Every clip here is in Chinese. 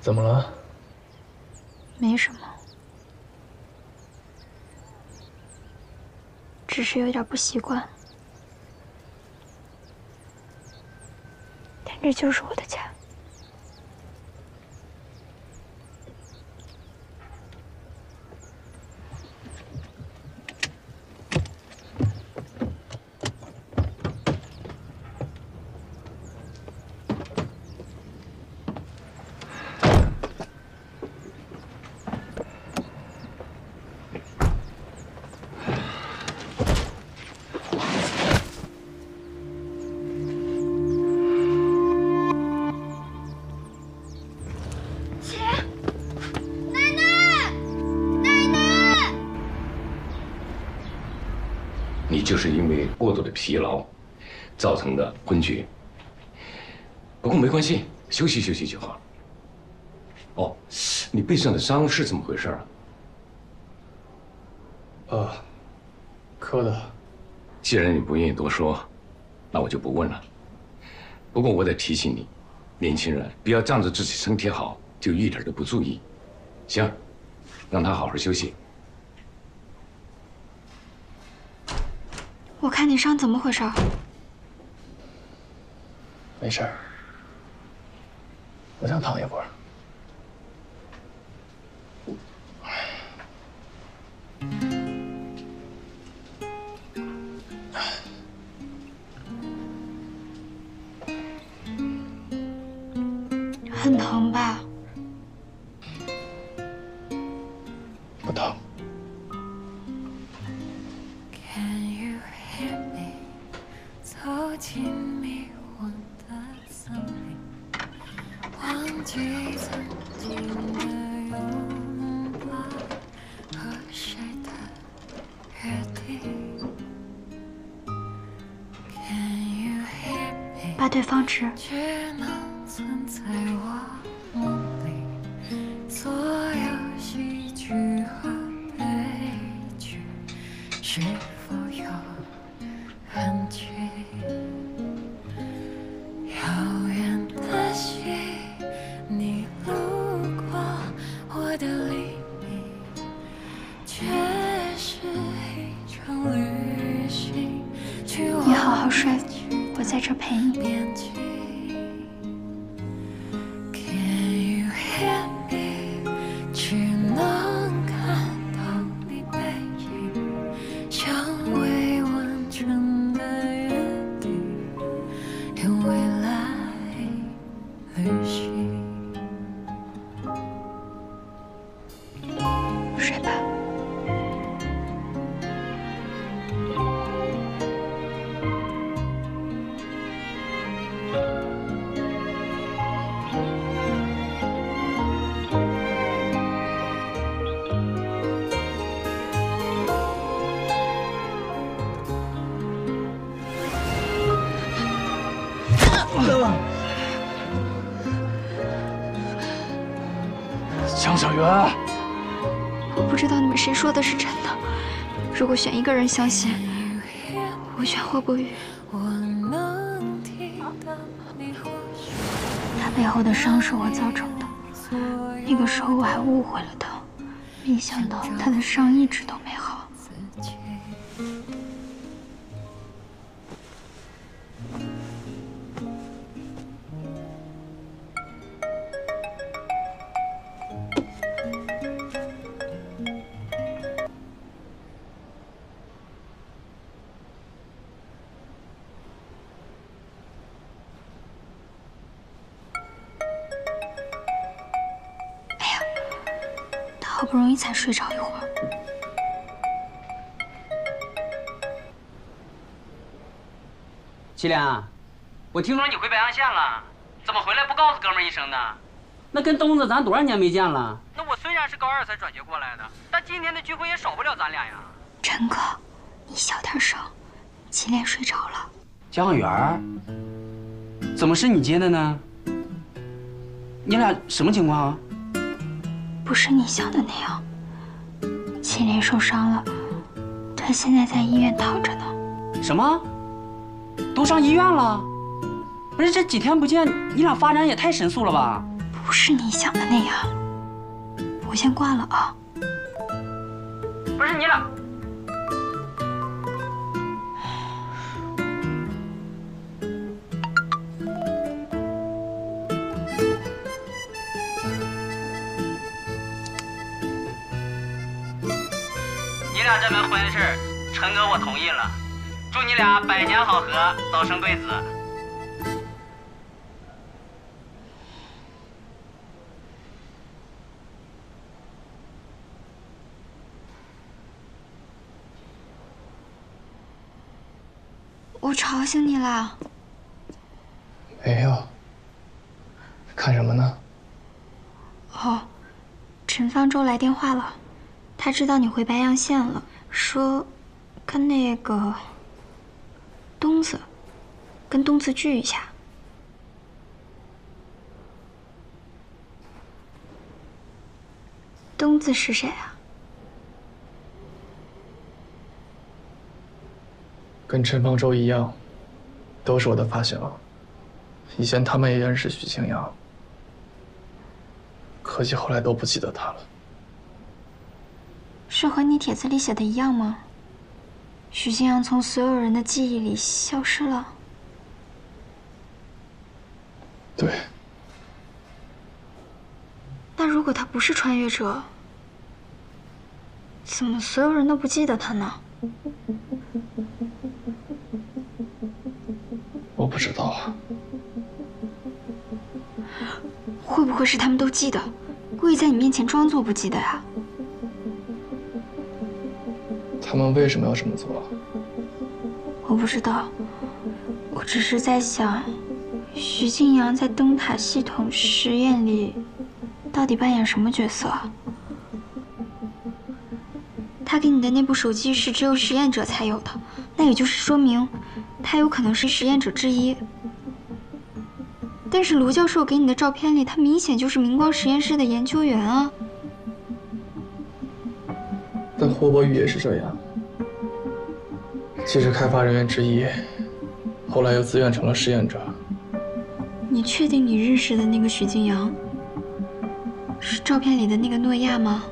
怎么了？ 没什么，只是有点不习惯。但这就是我的家。 你就是因为过度的疲劳造成的昏厥，不过没关系，休息休息就好了。哦，你背上的伤是怎么回事啊？ 磕的。 既然你不愿意多说，那我就不问了。不过我得提醒你，年轻人不要仗着自己身体好就一点都不注意。行，让他好好休息。 我看你伤怎么回事？ 没事儿，我想躺一会儿。 很疼吧？ 不疼。 走进迷惘的森林，忘记曾经的拥抱和谁的约定。 把对方指。 只能存在我梦里，所有喜剧和悲剧，是否有痕迹？ 遥远的溪，你路过我的黎明，却是一场旅行。 你好好睡，我在这陪你。 只能看到你背影，像未完成的约定。 用未来旅行。 睡吧。 江小媛， 我不知道你们谁说的是真的。如果选一个人相信，我选霍不语。他背后的伤是我造成的，那个时候我还误会了他，没想到他的伤一直都没好。 好不容易才睡着一会儿。 齐良，我听说你回北洋县了，怎么回来不告诉哥们儿一声呢？那跟东子咱多少年没见了？那我虽然是高二才转学过来的，但今天的聚会也少不了咱俩呀。 陈哥，你小点声，齐莲睡着了。 江源儿，怎么是你接的呢？你俩什么情况啊？ 不是你想的那样，齐莲受伤了，她现在在医院躺着呢。 什么？都上医院了？不是这几天不见，你俩发展也太神速了吧？ 不是你想的那样。我先挂了啊。 不是你俩。你俩这门婚事，陈哥我同意了，祝你俩百年好合，早生贵子。 我吵醒你啦？ 没有。看什么呢？ 哦，陈方舟来电话了，他知道你回白洋县了，说跟那个东子聚一下。东子是谁啊？ 跟陈方舟一样，都是我的发小。以前他们也认识许清扬，可惜后来都不记得他了。 是和你帖子里写的一样吗？许清扬从所有人的记忆里消失了。 对。 那如果他不是穿越者，怎么所有人都不记得他呢？ 我不知道啊。 会不会是他们都记得，故意在你面前装作不记得呀？ 他们为什么要这么做？ 我不知道，我只是在想，许静阳在灯塔系统实验里到底扮演什么角色啊？他给你的那部手机是只有实验者才有的，那也就是说明他有可能是实验者之一。但是卢教授给你的照片里，他明显就是明光实验室的研究员啊。 但霍博宇也是这样，既是开发人员之一，后来又自愿成了实验者。 你确定你认识的那个许静阳是照片里的那个诺亚吗？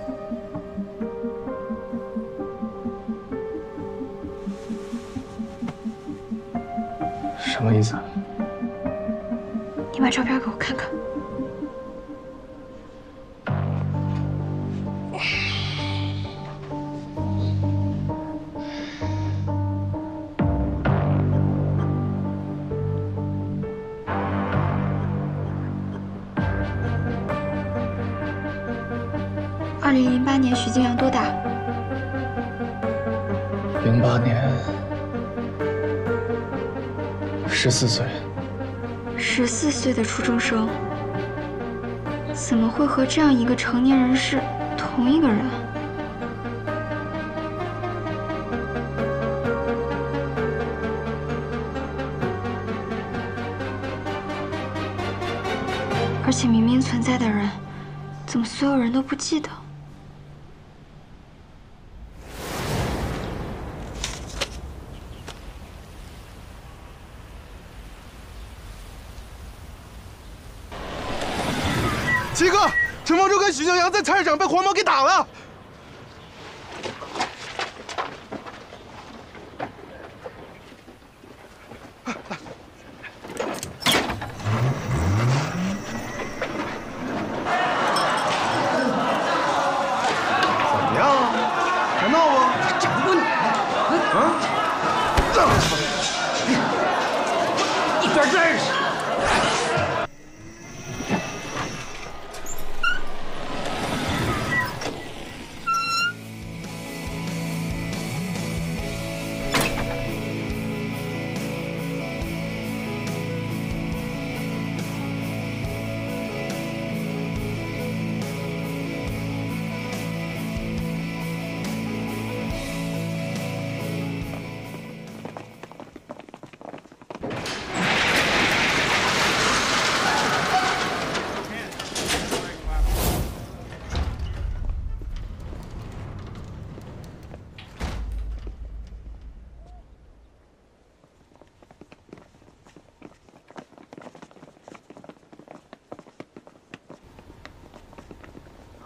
什么意思？ 你把照片给我看看。2008年许静阳多大 ？08年，14岁。 14岁的初中生，怎么会和这样一个成年人是同一个人？而且明明存在的人，怎么所有人都不记得？ 七哥，陈方舟跟许静阳在菜市场被黄毛给打了。怎么样？还闹不？ 整不过你啊！ 一边站着。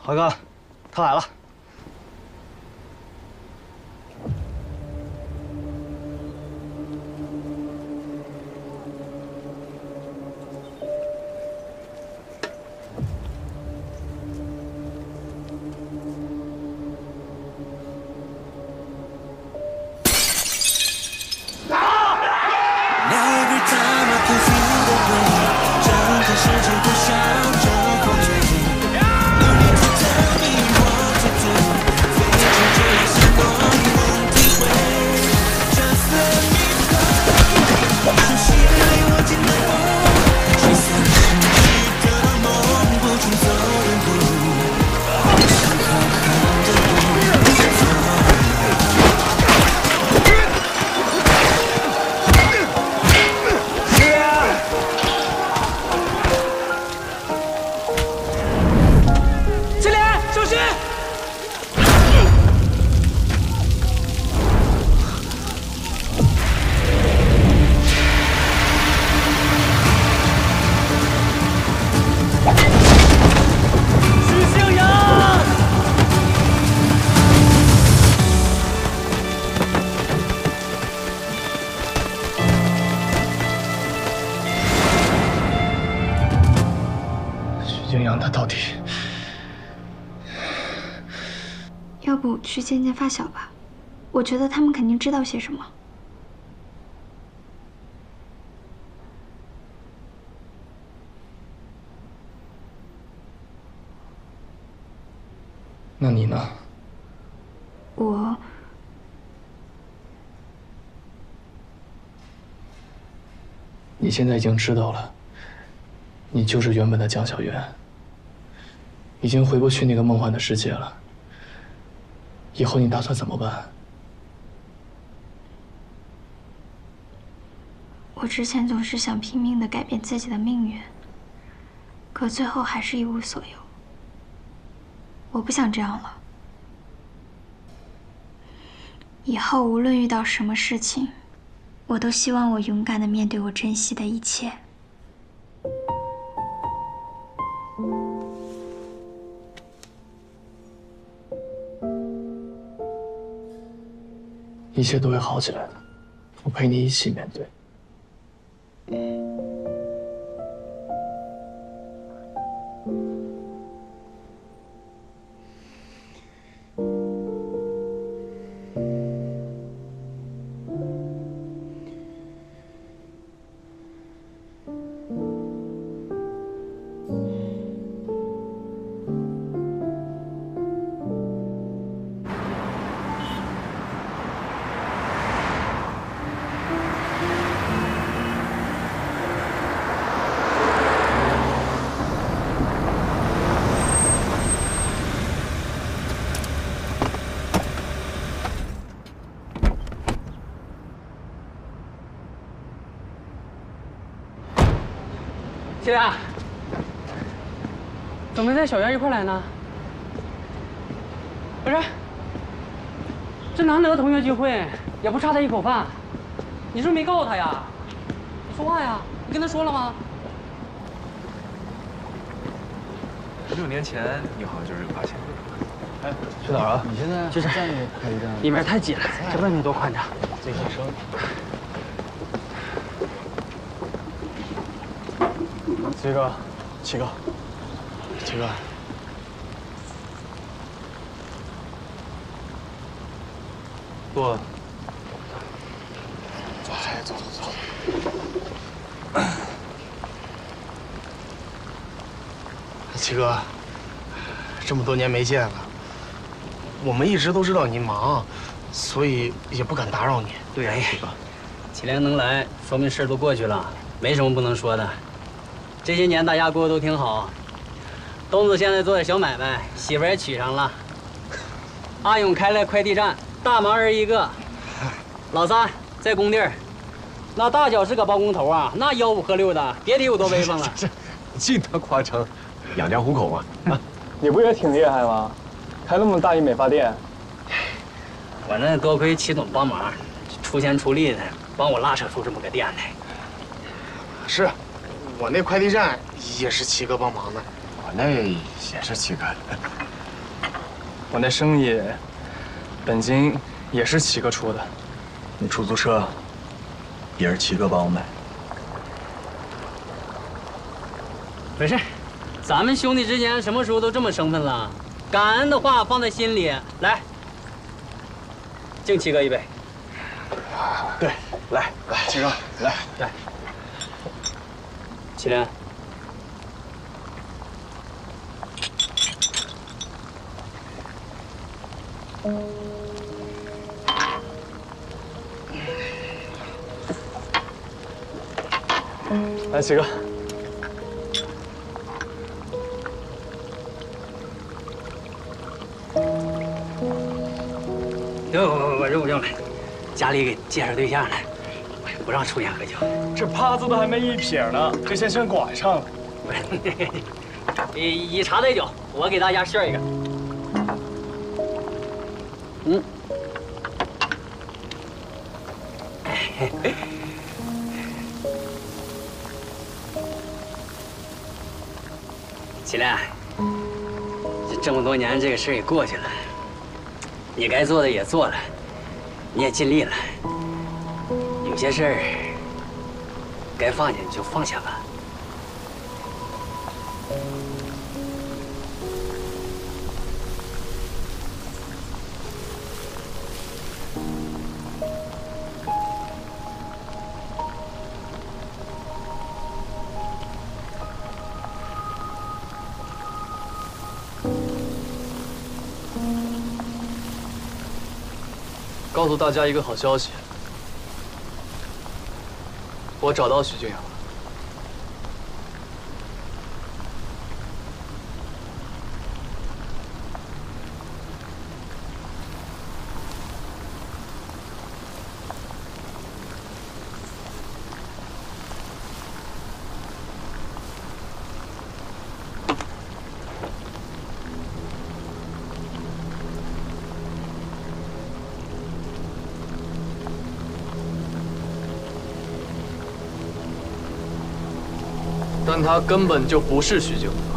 华哥，他来了。 景阳他到底…… 要不去见见发小吧，我觉得他们肯定知道些什么。 那你呢？你现在已经知道了，你就是原本的江小媛，已经回不去那个梦幻的世界了。以后你打算怎么办？ 我之前总是想拼命地改变自己的命运，可最后还是一无所有。我不想这样了。以后无论遇到什么事情，我都希望我勇敢地面对我珍惜的一切。 一切都会好起来的，我陪你一起面对。 七莲，怎么没带小媛一块来呢？不是，这难得的同学聚会，也不差他一口饭，你是不是没告诉他呀？你说话呀！你跟他说了吗 ？6年前你好像就是这个发型。 哎，去哪儿啊？ 你现在就是在快递站， 里面太挤了，这外面多宽敞。 最小声。七哥，七哥，七哥，坐。哎，走。七哥，这么多年没见了，我们一直都知道您忙，所以也不敢打扰您。 对呀，七哥，七莲能来，说明事儿都过去了，没什么不能说的。这些年大家过得都挺好，东子现在做点小买卖，媳妇儿也娶上了。阿勇开了快递站，大忙人一个。老三在工地儿，那大脚是个包工头啊，那吆五喝六的，别提有多威风了。 这尽他夸张，养家糊口嘛。 你不也挺厉害吗？开那么大一美发店。 反正多亏齐总帮忙，出钱出力的帮我拉扯出这么个店来。 是。我那快递站也是七哥帮忙的， 我那也是七哥的。 我那生意本金也是齐哥出的。 那出租车也是齐哥帮我买。 没事，咱们兄弟之间什么时候都这么生分了？感恩的话放在心里。来，敬齐哥一杯。 对，来，齐哥，来。 祁连， 来，齐哥。 不用了，家里给介绍对象了，不让抽烟喝酒。 这趴子都还没一撇呢，这先全管上了。 不是，以茶代酒，我给大家炫一个。祁连，这么多年，这个事儿也过去了，你该做的也做了，你也尽力了。有些事儿该放下你就放下吧。 告诉大家一个好消息，我找到徐静阳了。但他根本就不是徐静阳。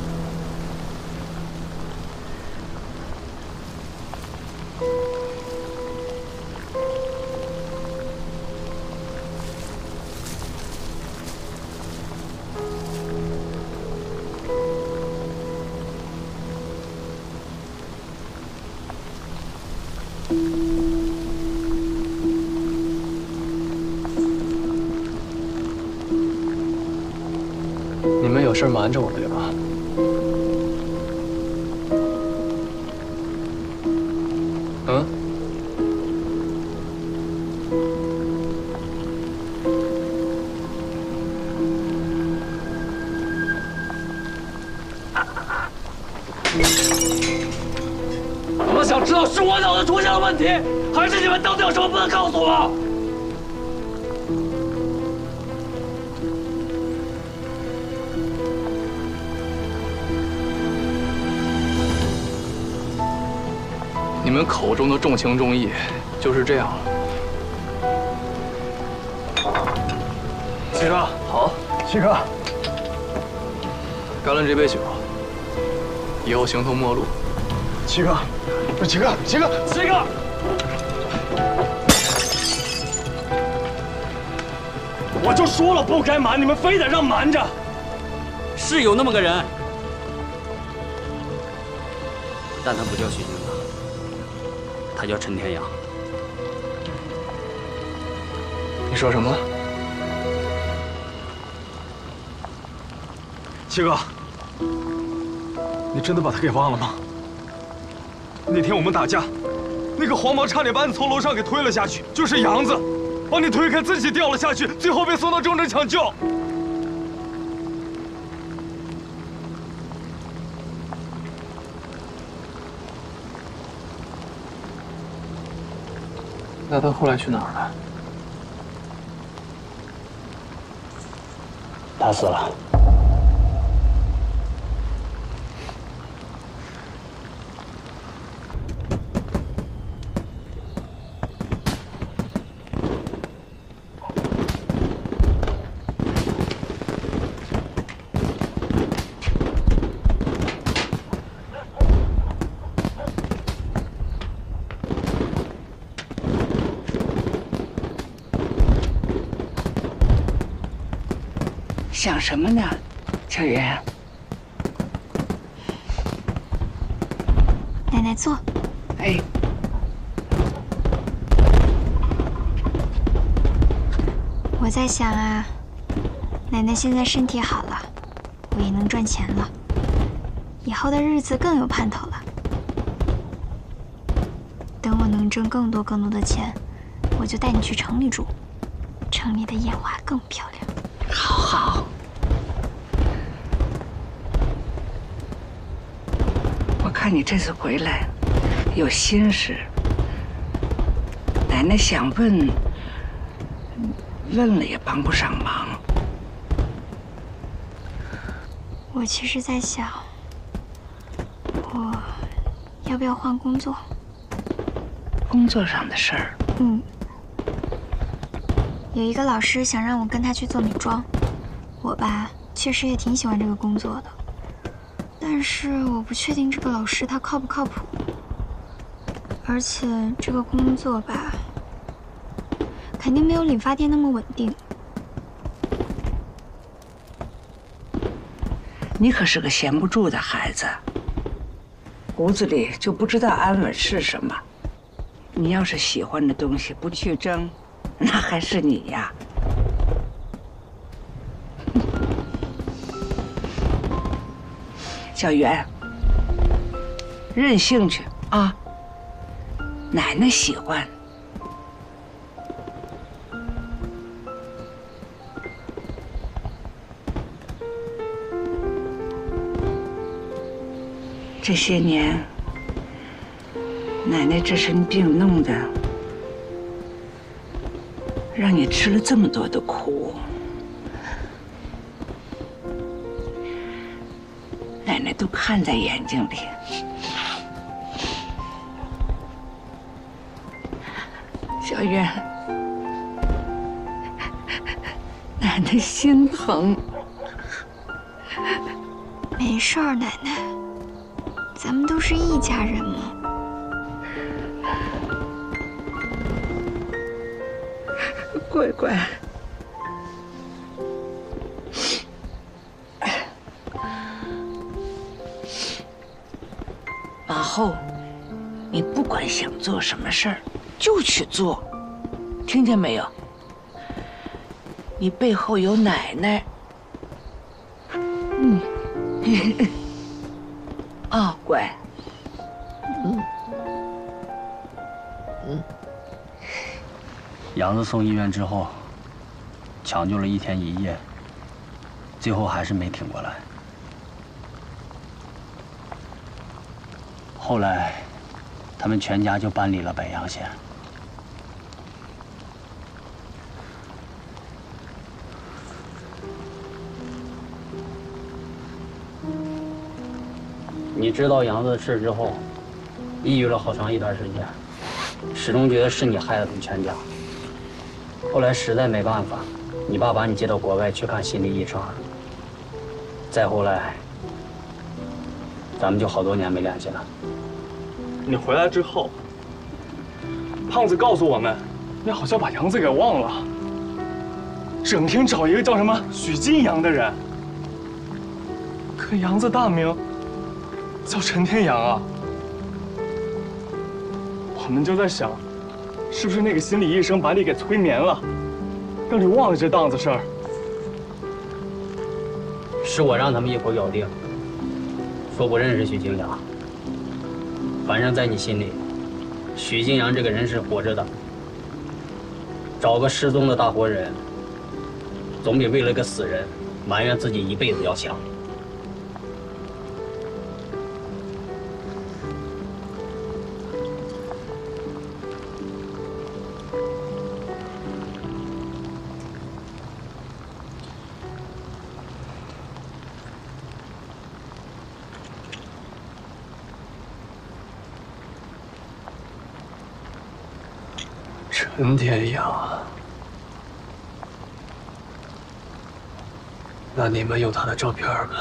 你们有事瞒着我，对吧？嗯？ 你们想知道是我脑子出现了问题，还是你们到底有什么不能告诉我？ 你们口中的重情重义，就是这样了。 七哥， 好， 七哥， 干了这杯酒，以后形同陌路。 七哥，七哥，七哥， 七哥，我就说了不该瞒，你们非得让瞒着。 是有那么个人，但他不叫徐静阳，他叫陈天阳。 你说什么？ 七哥，你真的把他给忘了吗？那天我们打架，那个黄毛差点把你从楼上给推了下去，就是杨子，把你推开，自己掉了下去，最后被送到重症抢救。 那他后来去哪儿了？ 他死了。 想什么呢，小袁？ 奶奶坐。 哎。 我在想啊，奶奶现在身体好了，我也能赚钱了，以后的日子更有盼头了。等我能挣更多的钱，我就带你去城里住，城里的烟花更漂亮。 好。我看你这次回来有心事，奶奶想问了也帮不上忙。 我其实在想，我要不要换工作？ 工作上的事儿。 有一个老师想让我跟他去做美妆，我吧确实也挺喜欢这个工作的，但是我不确定这个老师他靠不靠谱，而且这个工作吧，肯定没有理发店那么稳定。 你可是个闲不住的孩子，骨子里就不知道安稳是什么。你要是喜欢的东西不去争，那还是你呀。小袁，认兴趣啊，奶奶喜欢。这些年，奶奶这身病弄的，让你吃了这么多的苦，奶奶都看在眼睛里。小袁，奶奶心疼。 没事儿，奶奶。咱们都是一家人嘛。 乖乖，往后你不管想做什么事儿，就去做，听见没有？你背后有奶奶。啊，乖。 杨子送医院之后，抢救了1天1夜，最后还是没挺过来。后来，他们全家就搬离了白洋县。你知道杨子的事之后，抑郁了好长一段时间，始终觉得是你害了他们全家。后来实在没办法，你爸把你接到国外去看心理医生。再后来，咱们就好多年没联系了。 你回来之后，胖子告诉我们，你好像把杨子给忘了，整天找一个叫什么许金阳的人。可杨子大名叫陈天阳啊。我们就在想，是不是那个心理医生把你给催眠了，让你忘了这档子事儿？ 是我让他们一口咬定，说不认识许金阳。反正在你心里，许金阳这个人是活着的。找个失踪的大活人，总比为了个死人埋怨自己一辈子要强。 陈天阳，那你们有他的照片吗？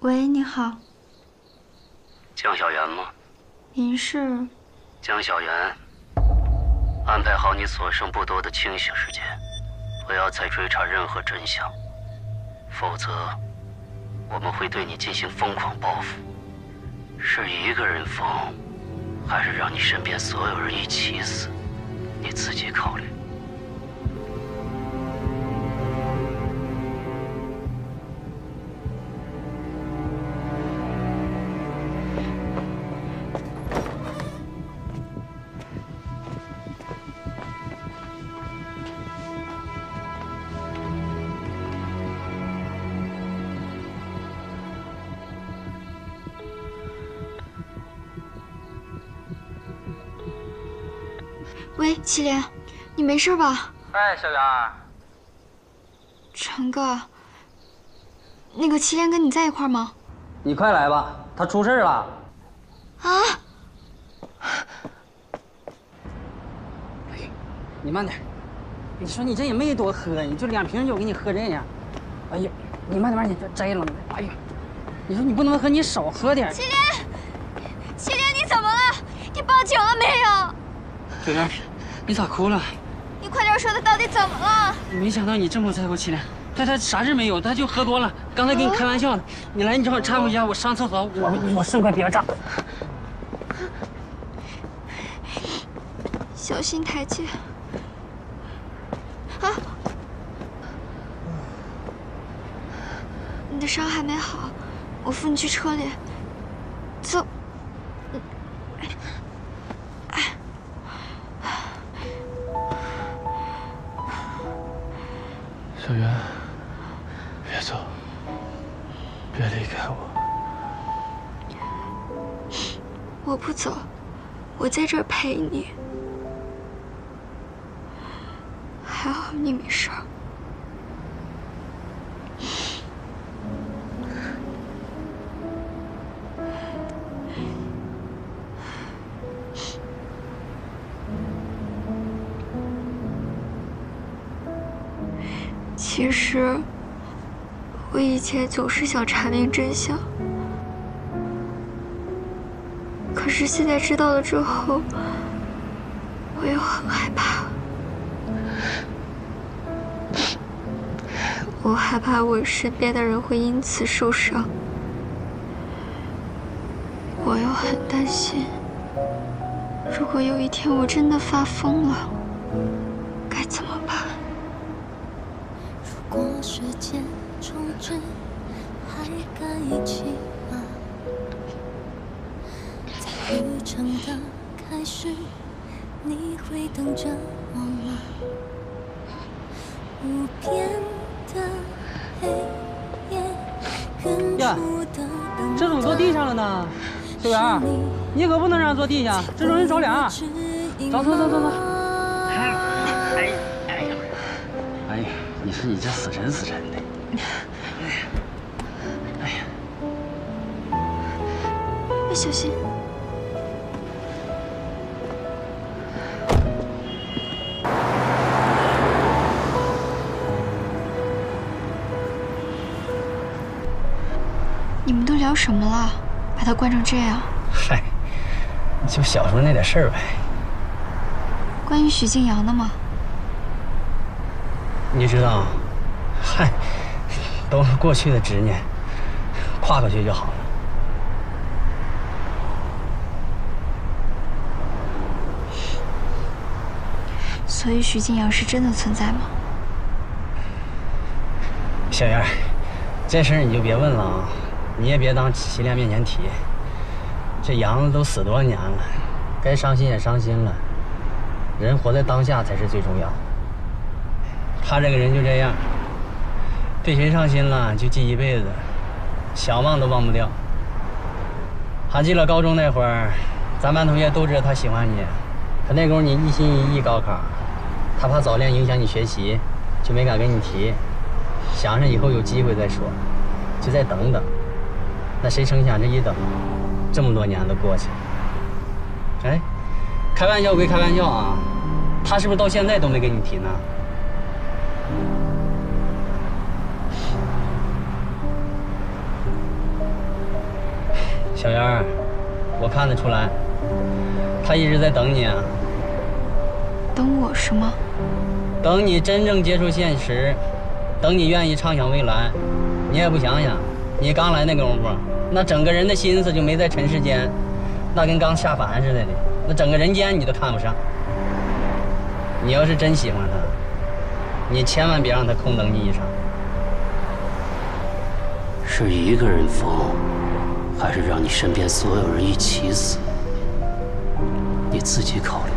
喂，你好。 江小媛吗？ 您是？ 江小媛，安排好你所剩不多的清醒时间，不要再追查任何真相，否则我们会对你进行疯狂报复。是一个人疯，还是让你身边所有人一起死？你自己考虑。 喂，祁连，你没事吧？ 哎，小媛。 成哥，那个祁连跟你在一块吗？ 你快来吧，他出事了。 啊！ 哎，你慢点。你说你这也没多喝，你就2瓶酒给你喝这样。哎呀，你慢点慢点，这摘了。哎呀，你说你不能喝，你少喝点。 祁连，祁连，你怎么了？你报警了没有？ 小媛，你咋哭了？ 你快点说，他到底怎么了？ 没想到你这么在乎祁连，他啥事没有，他就喝多了。刚才跟你开玩笑呢。你来，你正好搀回家，我上厕所，我顺块别账。 小心台阶。啊！你的伤还没好，我扶你去车里。走。 小媛，别走，别离开我。 我不走，我在这儿陪你。还好你没事儿。其实，我以前总是想查明真相，可是现在知道了之后，我又很害怕。我害怕我身边的人会因此受伤，我又很担心，如果有一天我真的发疯了，该怎么办？ 如果时间重置，还敢一起吗？在旅程的开始，你会等着我吗？无边的黑夜，远处的灯这怎么坐地上了呢？小媛，你可不能让人坐地下，这容易着凉。走。哎呀，你说你这死沉的。哎呀， 小心。你们都聊什么了？把他关成这样。 嗨，就小时候那点事儿呗。 关于许静阳的吗？ 你知道，嗨，都是过去的执念，跨过去就好了。 所以许静阳是真的存在吗？ 小媛，这事儿你就别问了啊，你也别当祁连面前提。这杨子都死多少年了，该伤心也伤心了。人活在当下才是最重要的。他这个人就这样，对谁上心了就记一辈子，想忘都忘不掉。还记得高中那会儿，咱班同学都知道他喜欢你，可那功夫你一心一意高考，他怕早恋影响你学习，就没敢跟你提，想着以后有机会再说，就再等等。那谁成想这一等，这么多年都过去了。哎，开玩笑归开玩笑啊，他是不是到现在都没跟你提呢？ 小袁儿，我看得出来，他一直在等你啊。 等我是吗？ 等你真正接触现实，等你愿意畅想未来。你也不想想，你刚来那功夫，那整个人的心思就没在尘世间，那跟刚下凡似的，那整个人间你都看不上。你要是真喜欢他，你千万别让他空等你一场。 是一个人疯，还是让你身边所有人一起死？你自己考虑。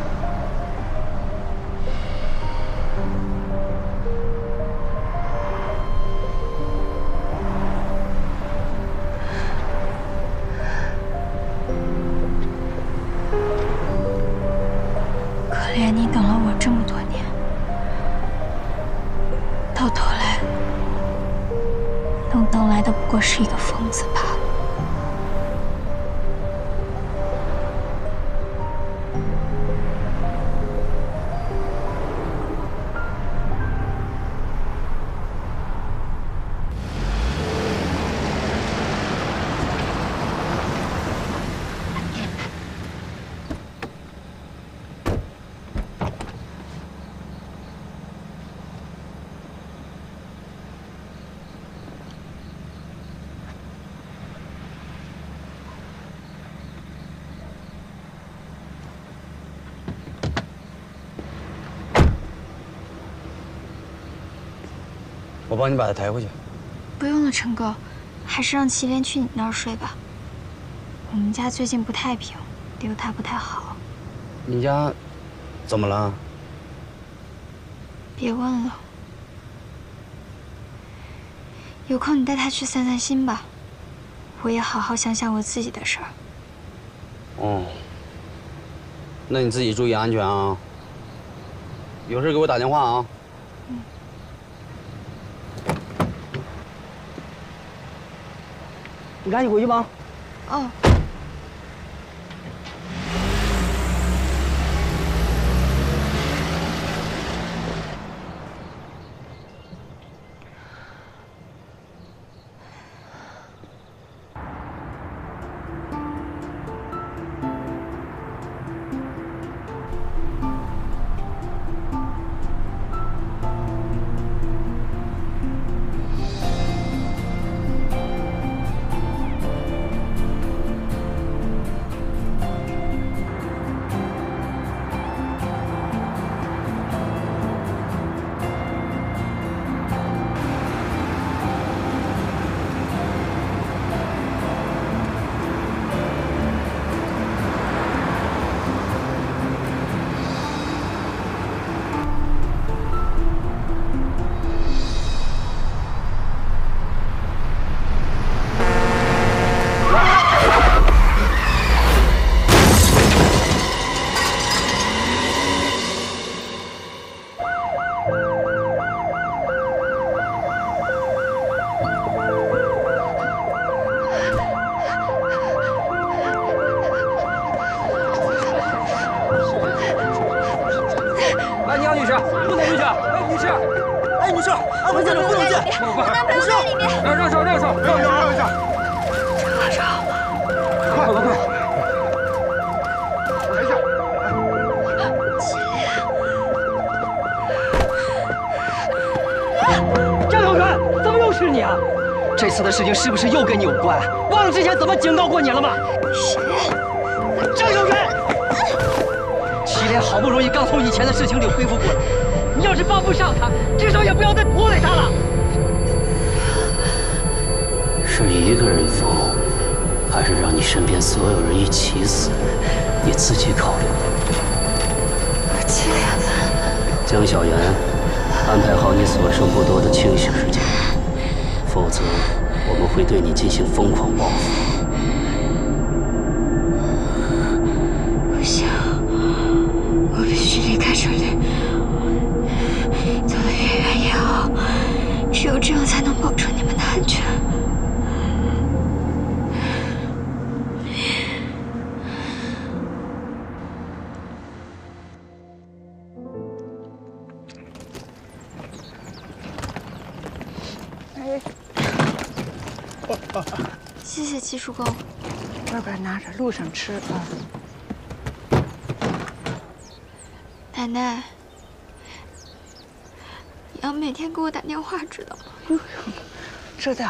可怜你等了我这么多年，到头来能等来的不过是一个疯子罢了。 我帮你把他抬回去。 不用了，陈哥，还是让祁连去你那儿睡吧。我们家最近不太平，留他不太好。 你家怎么了？ 别问了。有空你带他去散散心吧，我也好好想想我自己的事儿。 哦，那你自己注意安全啊。有事给我打电话啊。你赶紧回去吧。 哦。 这次的事情是不是又跟你有关？忘了之前怎么警告过你了吗？ 谁？ 张小元！祁连好不容易刚从以前的事情里恢复过来，你要是帮不上他，至少也不要再拖累他了。 是一个人疯，还是让你身边所有人一起死？你自己考虑。 祁连， 江小妍，安排好你所剩不多的清醒时间。否则，我们会对你进行疯狂报复。 不行，我必须离开这里，走得越远越好，只有这样才能保证你们的安全。谢谢祁叔公。 外边拿着，路上吃啊。 奶奶，你要每天给我打电话，知道吗？ 知道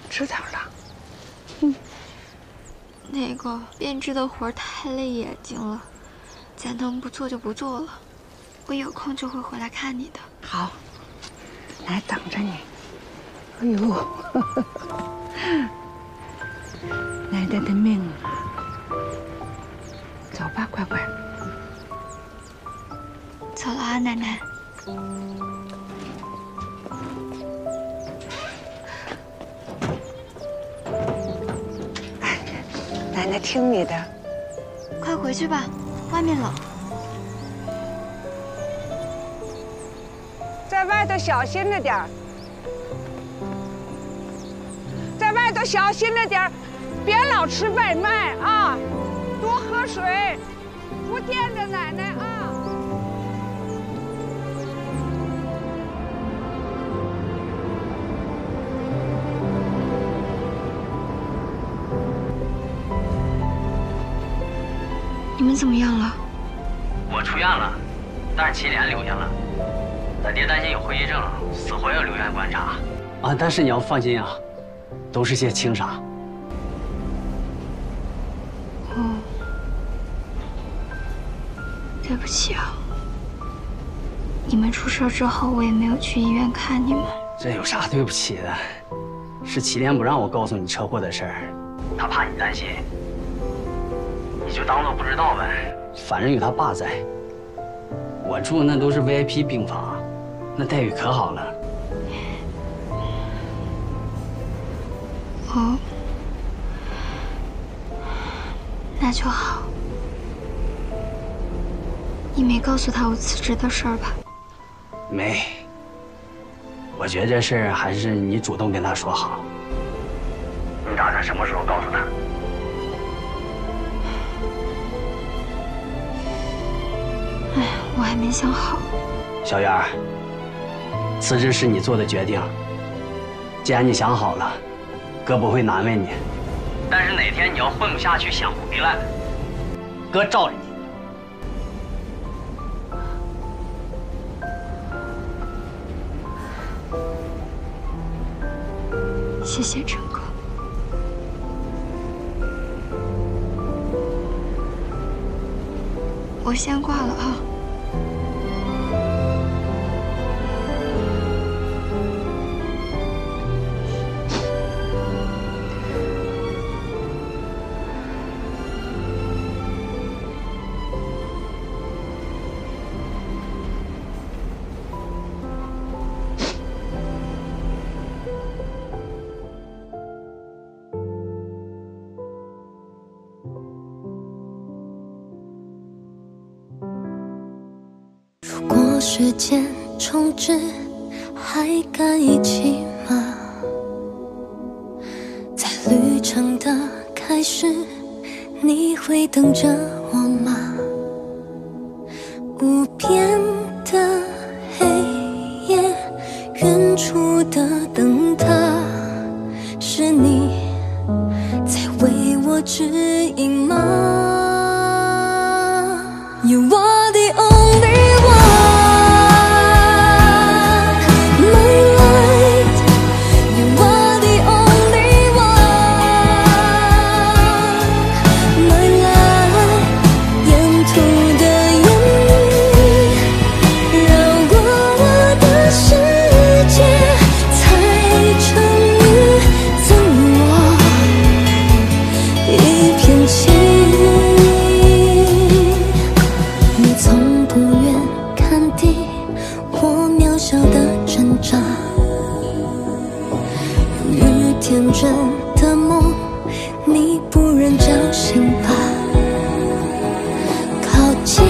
了。 那个编织的活太累眼睛了，咱能不做就不做了。我有空就会回来看你的。 好，来等着你。哎呦，奶奶的命啊！走吧，乖乖。 走了啊，奶奶。 奶奶听你的。 快回去吧，外面冷。 在外头小心着点儿，在外头小心着点儿，别老吃外卖啊，多喝水，不见着奶奶啊。 你们怎么样了？ 我出院了，但是祁连留下了。他爹担心有后遗症，死活要留院观察。啊，但是你要放心啊，都是些轻伤。 哦，对不起啊。你们出事之后，我也没有去医院看你们。 这有啥对不起的？是祁连不让我告诉你车祸的事儿，他怕你担心。你就当做不知道呗，反正有他爸在。我住的那都是 VIP 病房，那待遇可好了。 哦，那就好。你没告诉他我辞职的事儿吧？ 没。我觉得这事儿还是你主动跟他说好。你打算什么时候告诉他？ 哎，我还没想好。 小媛儿，辞职是你做的决定。既然你想好了，哥不会难为你。但是哪天你要混不下去想回来，哥罩着你。 谢谢陈哥。我先挂了啊。 如果时间重置，还敢一起吗？在旅程的开始，你会等着我吗？无边的黑夜，远处的灯塔，是你在为我指引吗？ You are the only one, my light. You are the only one, my light. 沿途的烟雨绕过我的世界，才成于赠我一片情。 你从不愿看低我渺小的挣扎，由于天真的梦，你不忍叫醒吧，靠近。